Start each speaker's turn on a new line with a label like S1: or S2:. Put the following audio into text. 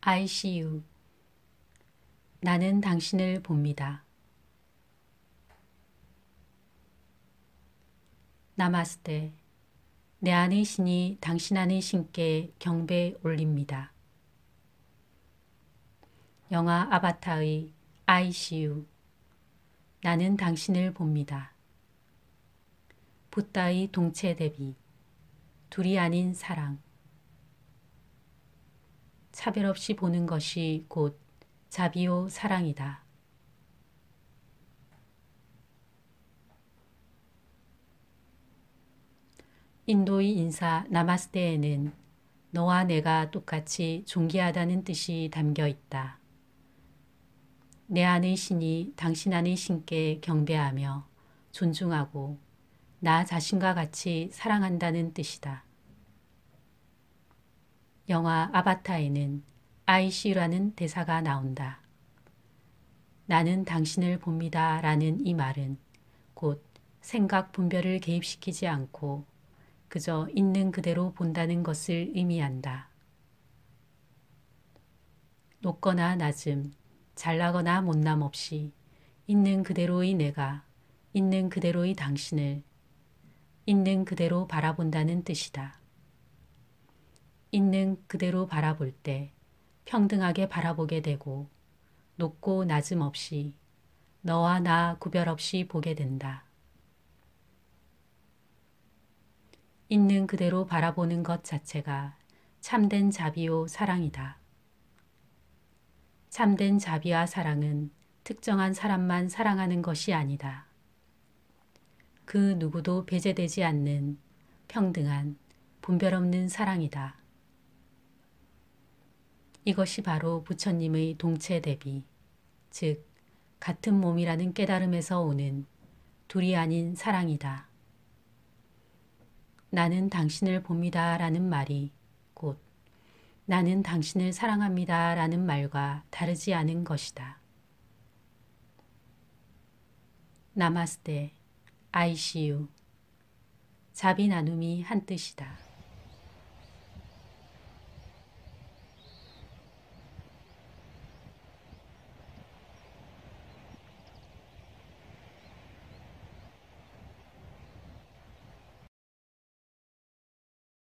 S1: ICU. 나는 당신을 봅니다. 나마스테. 내 안의 신이 당신 안의 신께 경배 올립니다. 영화 아바타의 ICU. 나는 당신을 봅니다. 붓다의 동체 대비. 둘이 아닌 사랑. 차별 없이 보는 것이 곧 자비요 사랑이다. 인도의 인사 나마스테에는 너와 내가 똑같이 존귀하다는 뜻이 담겨 있다. 내 안의 신이 당신 안의 신께 경배하며 존중하고 나 자신과 같이 사랑한다는 뜻이다. 영화 아바타에는 ICU라는 대사가 나온다. 나는 당신을 봅니다 라는 이 말은 곧 생각 분별을 개입시키지 않고 그저 있는 그대로 본다는 것을 의미한다. 높거나 낮음, 잘나거나 못남 없이 있는 그대로의 내가, 있는 그대로의 당신을 있는 그대로 바라본다는 뜻이다. 있는 그대로 바라볼 때 평등하게 바라보게 되고 높고 낮음 없이 너와 나 구별 없이 보게 된다. 있는 그대로 바라보는 것 자체가 참된 자비요 사랑이다. 참된 자비와 사랑은 특정한 사람만 사랑하는 것이 아니다. 그 누구도 배제되지 않는 평등한 분별 없는 사랑이다. 이것이 바로 부처님의 동체 대비, 즉 같은 몸이라는 깨달음에서 오는 둘이 아닌 사랑이다. 나는 당신을 봅니다 라는 말이 곧 나는 당신을 사랑합니다 라는 말과 다르지 않은 것이다. 나마스테, ICU. 자비 나눔이 한 뜻이다.